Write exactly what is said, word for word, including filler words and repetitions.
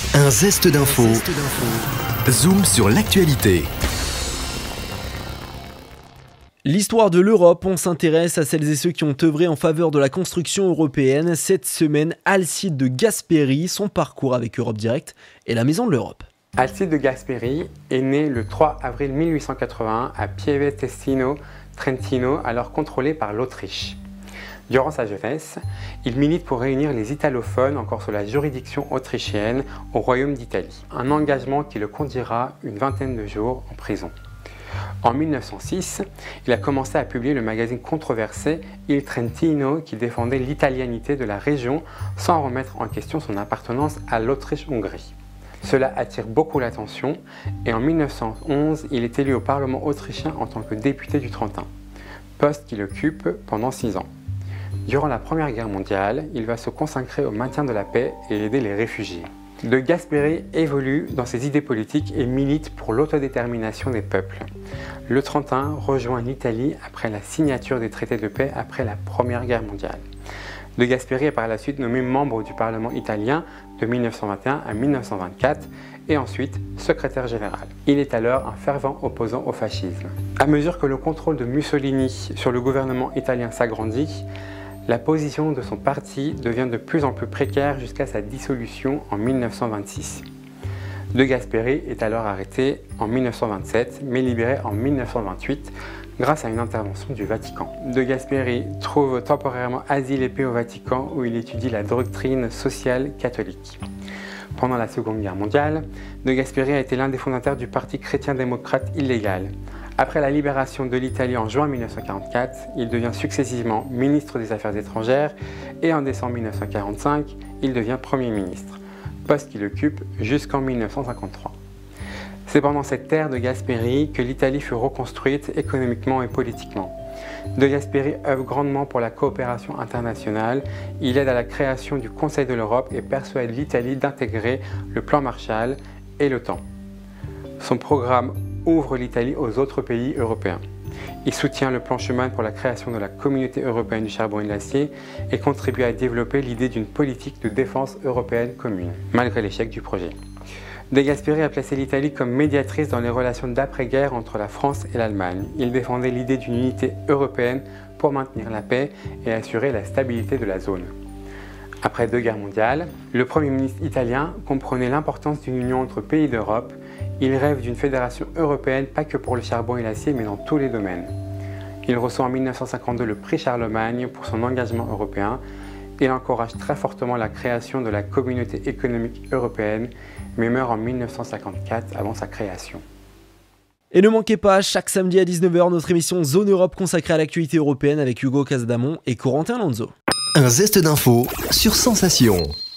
Un zeste d'info. Zoom sur l'actualité. L'histoire de l'Europe, on s'intéresse à celles et ceux qui ont œuvré en faveur de la construction européenne. Cette semaine, Alcide de Gasperi, son parcours avec Europe Direct et la Maison de l'Europe. Alcide de Gasperi est né le trois avril mille huit cent quatre-vingt-un à Pieve Testino, Trentino, alors contrôlé par l'Autriche. Durant sa jeunesse, il milite pour réunir les italophones encore sous la juridiction autrichienne au Royaume d'Italie, un engagement qui le conduira une vingtaine de jours en prison. En mille neuf cent six, il a commencé à publier le magazine controversé Il Trentino qui défendait l'italianité de la région sans remettre en question son appartenance à l'Autriche-Hongrie. Cela attire beaucoup l'attention et en mille neuf cent onze, il est élu au Parlement autrichien en tant que député du Trentin, poste qu'il occupe pendant six ans. Durant la Première Guerre mondiale, il va se consacrer au maintien de la paix et aider les réfugiés. De Gasperi évolue dans ses idées politiques et milite pour l'autodétermination des peuples. Le Trentin rejoint l'Italie après la signature des traités de paix après la Première Guerre mondiale. De Gasperi est par la suite nommé membre du Parlement italien de mille neuf cent vingt et un à mille neuf cent vingt-quatre et ensuite secrétaire général. Il est alors un fervent opposant au fascisme. À mesure que le contrôle de Mussolini sur le gouvernement italien s'agrandit, la position de son parti devient de plus en plus précaire jusqu'à sa dissolution en mille neuf cent vingt-six. De Gasperi est alors arrêté en mille neuf cent vingt-sept, mais libéré en mille neuf cent vingt-huit grâce à une intervention du Vatican. De Gasperi trouve temporairement asile et paix au Vatican où il étudie la doctrine sociale catholique. Pendant la Seconde Guerre mondiale, De Gasperi a été l'un des fondateurs du Parti chrétien-démocrate illégal. Après la libération de l'Italie en juin mille neuf cent quarante-quatre, il devient successivement ministre des Affaires étrangères et en décembre mille neuf cent quarante-cinq, il devient Premier ministre, poste qu'il occupe jusqu'en mille neuf cent cinquante-trois. C'est pendant cette ère de Gasperi que l'Italie fut reconstruite économiquement et politiquement. De Gasperi œuvre grandement pour la coopération internationale, il aide à la création du Conseil de l'Europe et persuade l'Italie d'intégrer le plan Marshall et l'OTAN. Son programme ouvre l'Italie aux autres pays européens. Il soutient le plan Schuman pour la création de la Communauté européenne du charbon et de l'acier et contribue à développer l'idée d'une politique de défense européenne commune, malgré l'échec du projet. De Gasperi a placé l'Italie comme médiatrice dans les relations d'après-guerre entre la France et l'Allemagne. Il défendait l'idée d'une unité européenne pour maintenir la paix et assurer la stabilité de la zone. Après deux guerres mondiales, le Premier ministre italien comprenait l'importance d'une union entre pays d'Europe. Il rêve d'une fédération européenne, pas que pour le charbon et l'acier, mais dans tous les domaines. Il reçoit en mille neuf cent cinquante-deux le prix Charlemagne pour son engagement européen. Il encourage très fortement la création de la Communauté économique européenne, mais meurt en mille neuf cent cinquante-quatre avant sa création. Et ne manquez pas, chaque samedi à dix-neuf heures, notre émission Zone Europe consacrée à l'actualité européenne avec Hugo Casadamon et Corentin Lanzo. Un zeste d'info sur Sensation.